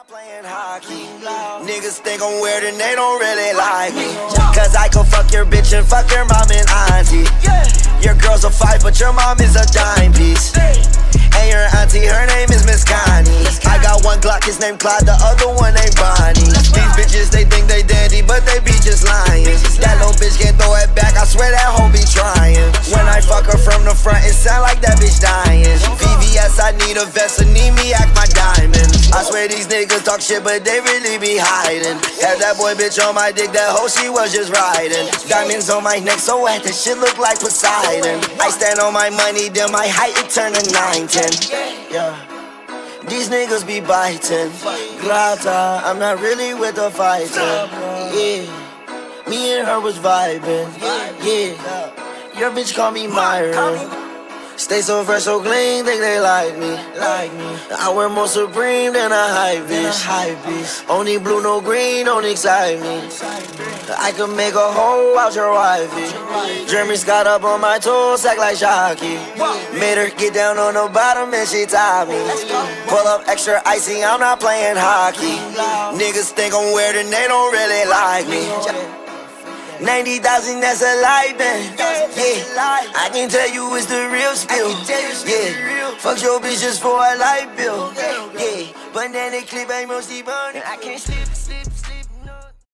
playing hockey. Niggas think I'm weird and they don't really like me. Cause I can fuck your bitch and fuck your mom and auntie. Your girl's a 5 but your mom is a dime piece. And your auntie, her name is Miss Connie. I got one Glock, his name Clyde, the other one named Bonnie. These bitches, they think they dandy, but they be just lying. That little bitch can't throw it back, I swear that hoe be trying. When I fuck her from the front, it sound like that bitch dying. VVS, I need a vest, and need me act my diamond. I swear these niggas talk shit, but they really be hiding. Had that boy bitch on my dick, that hoe she was just riding. Diamonds on my neck, so wet, that shit look like Poseidon. I stand on my money, then my height, it turn to 9'10". Yeah, these niggas be biting. Grata, I'm not really with the fighter. Yeah, me and her was vibing. Yeah, your bitch call me Myron. Stay so fresh, so clean, think they like me. I wear more Supreme than a hype bitch. Only blue, no green, don't excite me. I could make a hoe out your wifey. Jeremy Scott up on my toes, act like Shocky. Made her get down on the bottom and she tied me. Pull up extra icy, I'm not playing hockey. Niggas think I'm weird and they don't really like me. 90,000, that's a lie, man. Yeah, I can tell you it's the real spill. Yeah, fuck your bitch just for a light bill. Yeah, but then they clip ain't mostly burning. I can't sleep.